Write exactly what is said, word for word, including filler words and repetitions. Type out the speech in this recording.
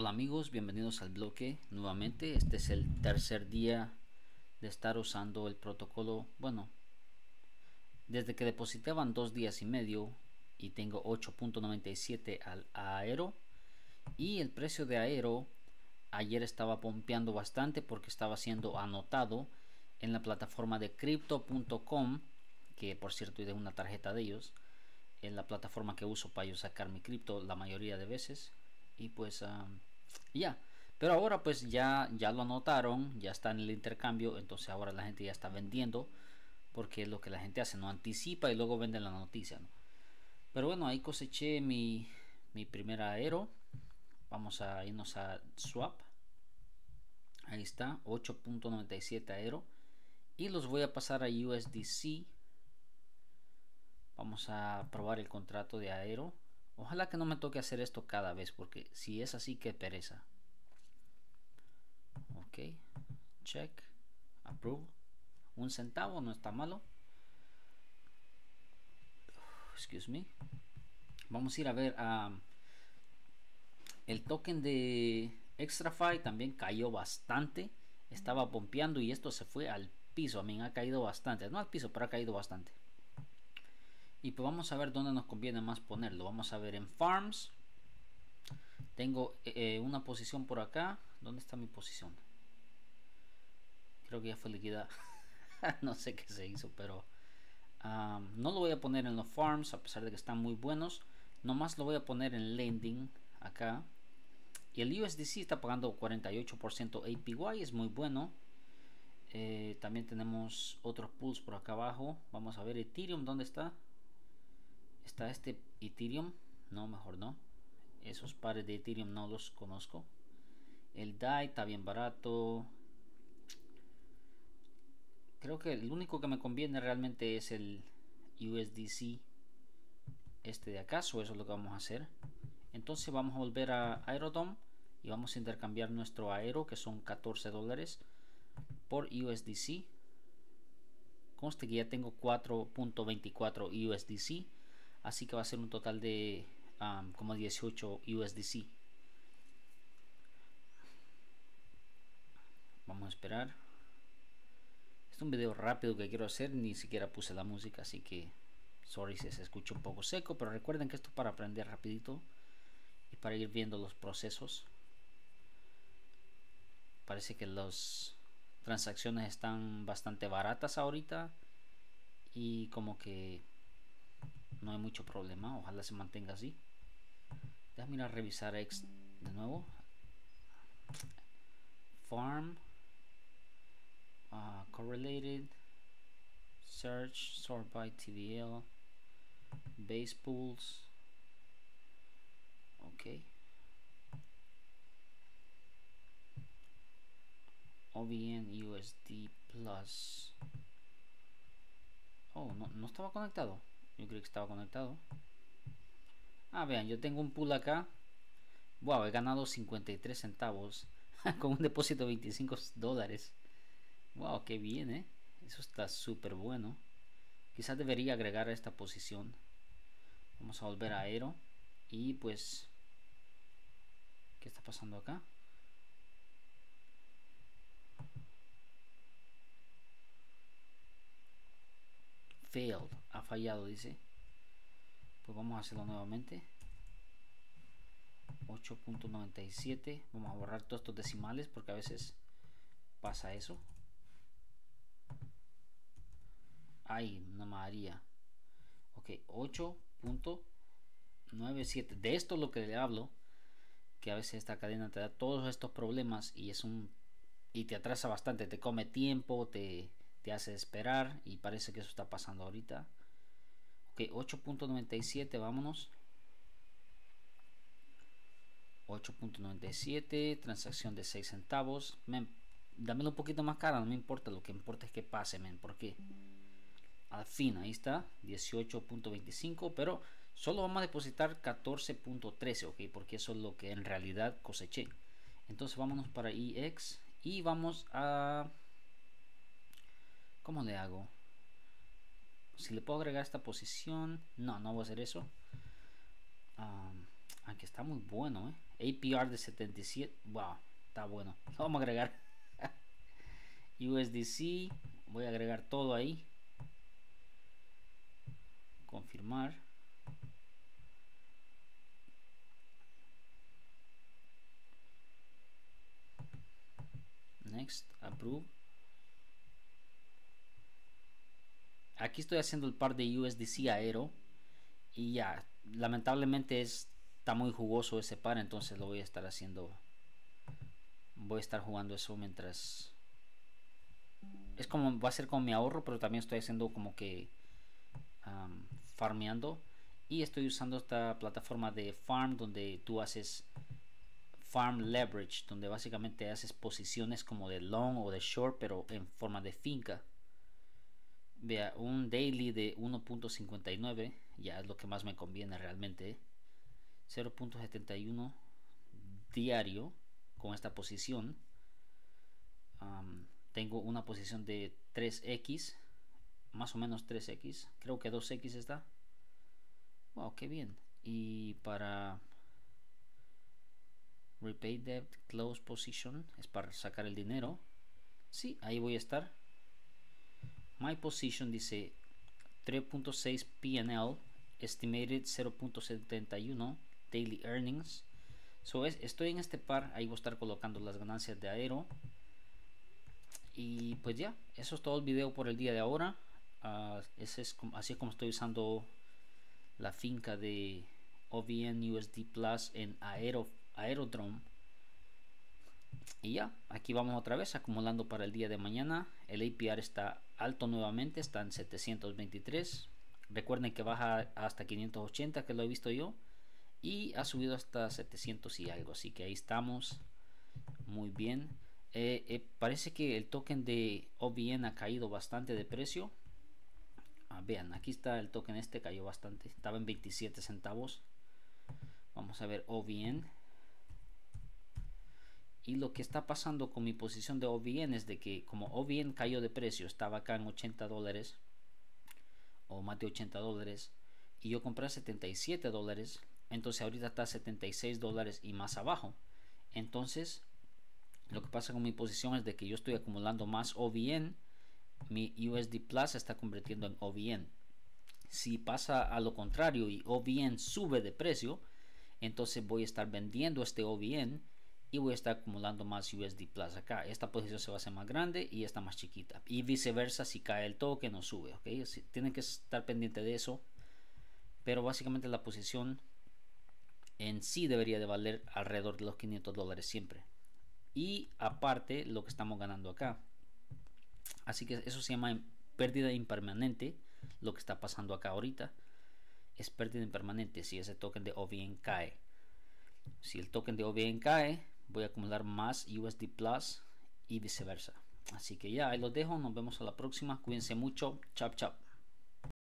Hola amigos, bienvenidos al bloque nuevamente. Este es el tercer día de estar usando el protocolo. Bueno, desde que deposité van dos días y medio y tengo ocho punto noventa y siete al Aero. Y el precio de Aero ayer estaba pompeando bastante porque estaba siendo anotado en la plataforma de crypto punto com, que por cierto es una tarjeta de ellos, en la plataforma que uso para yo sacar mi cripto la mayoría de veces. Y pues um, ya, pero ahora pues ya ya lo anotaron, ya está en el intercambio, entonces ahora la gente ya está vendiendo porque es lo que la gente hace, no anticipa y luego vende la noticia, ¿no? Pero bueno, ahí coseché mi mi primera Aero. Vamos a irnos a swap. Ahí está, ocho punto noventa y siete Aero y los voy a pasar a U S D C. Vamos a probar el contrato de Aero. Ojalá que no me toque hacer esto cada vez, porque si es así, que pereza. Ok, check, approve. Un centavo, no está malo. Excuse me. Vamos a ir a ver a uh, el token de XtraFi. También cayó bastante. Estaba pompeando y esto se fue al piso. A mí ha caído bastante, no al piso, pero ha caído bastante. Y pues vamos a ver dónde nos conviene más ponerlo. Vamos a ver en Farms. Tengo eh, una posición por acá. ¿Dónde está mi posición? Creo que ya fue liquidada. No sé qué se hizo, pero um, no lo voy a poner en los farms a pesar de que están muy buenos. Nomás lo voy a poner en lending acá. Y el U S D C está pagando cuarenta y ocho por ciento A P Y, es muy bueno. Eh, también tenemos otros pools por acá abajo. Vamos a ver Ethereum, ¿dónde está? Está este Ethereum. No, mejor no. Esos pares de Ethereum no los conozco. El D A I está bien barato. Creo que el único que me conviene realmente es el U S D C, este de acá. Eso es lo que vamos a hacer. Entonces vamos a volver a Aerodom y vamos a intercambiar nuestro Aero, que son catorce dólares, por U S D C. Conste que ya tengo cuatro punto veinticuatro U S D C, así que va a ser un total de um, como dieciocho U S D C. Vamos a esperar. Es un video rápido que quiero hacer, ni siquiera puse la música, así que sorry si se escucha un poco seco, pero recuerden que esto es para aprender rapidito y para ir viendo los procesos. Parece que las transacciones están bastante baratas ahorita y como que no hay mucho problema. Ojalá se mantenga así. Déjame ir a revisar X de nuevo. Farm, uh, correlated, search, sort by T V L, base pools. Ok, O V N U S D Plus. Oh, no, no estaba conectado. Yo creí que estaba conectado. Ah, vean, yo tengo un pool acá. Wow, he ganado cincuenta y tres centavos con un depósito de veinticinco dólares. Wow, qué bien, eh. Eso está súper bueno. Quizás debería agregar a esta posición. Vamos a volver a Aero. Y pues, ¿qué está pasando acá? Failed, ha fallado, dice. Pues vamos a hacerlo nuevamente. ocho punto noventa y siete. Vamos a borrar todos estos decimales porque a veces pasa eso. Ay, no María. Ok, ocho punto noventa y siete. De esto es lo que le hablo, que a veces esta cadena te da todos estos problemas y es un y te atrasa bastante, te come tiempo, te, te hace esperar, y parece que eso está pasando ahorita. Ok, ocho punto noventa y siete, vámonos. ocho punto noventa y siete, transacción de seis centavos. Men, dámelo un poquito más cara, no me importa, lo que importa es que pase, men, porque al fin, ahí está, dieciocho punto veinticinco, pero solo vamos a depositar catorce punto trece, ok, porque eso es lo que en realidad coseché. Entonces vámonos para E X y vamos a... ¿Cómo le hago? Si le puedo agregar esta posición... No, no voy a hacer eso. Um, aunque está muy bueno, ¿eh? A P R de setenta y siete. Wow, está bueno. Lo vamos a agregar. U S D C, voy a agregar todo ahí. Confirmar. Next, approve. Aquí estoy haciendo el par de U S D C Aero y ya, lamentablemente es, está muy jugoso ese par, entonces lo voy a estar haciendo. Voy a estar jugando eso mientras. Es como, va a ser como mi ahorro, pero también estoy haciendo como que um, farmeando. Y estoy usando esta plataforma de farm donde tú haces farm leverage, donde básicamente haces posiciones como de long o de short, pero en forma de finca. Vea, un daily de uno punto cincuenta y nueve, ya es lo que más me conviene realmente. cero punto setenta y uno diario con esta posición. Um, tengo una posición de tres equis, más o menos tres equis, creo que dos equis está. Wow, qué bien. Y para repay debt close position es para sacar el dinero. Sí, ahí voy a estar. My position dice tres punto seis P and L, estimated cero punto setenta y uno daily earnings. So es, estoy en este par, ahí voy a estar colocando las ganancias de Aero. Y pues ya, eso es todo el video por el día de ahora. Uh, ese es como, así es como estoy usando la finca de O V N U S D Plus en Aero, Aerodrome. Y ya, aquí vamos otra vez acumulando para el día de mañana. El A P R está alto nuevamente, está en setecientos veintitrés. Recuerden que baja hasta quinientos ochenta, que lo he visto yo, y ha subido hasta setecientos y algo, así que ahí estamos muy bien. Eh, eh, parece que el token de O V N ha caído bastante de precio. Ah, vean, aquí está el token, este cayó bastante, estaba en veintisiete centavos. Vamos a ver O V N. Y lo que está pasando con mi posición de O V N es de que como O V N cayó de precio, estaba acá en ochenta dólares o más de ochenta dólares, y yo compré a setenta y siete dólares, entonces ahorita está a setenta y seis dólares y más abajo. Entonces lo que pasa con mi posición es de que yo estoy acumulando más O V N, mi U S D Plus se está convirtiendo en O V N. Si pasa a lo contrario y O V N sube de precio, entonces voy a estar vendiendo este O V N y voy a estar acumulando más U S D Plus acá. Esta posición se va a hacer más grande y esta más chiquita, y viceversa si cae el token o sube, ¿ok? Así, tienen que estar pendiente de eso, pero básicamente la posición en sí debería de valer alrededor de los quinientos dólares siempre, y aparte lo que estamos ganando acá. Así que eso se llama pérdida impermanente. Lo que está pasando acá ahorita es pérdida impermanente si ese token de O V N cae. Si el token de O V N cae, voy a acumular más U S D Plus y viceversa. Así que ya, ahí los dejo. Nos vemos a la próxima. Cuídense mucho. Chao, chao.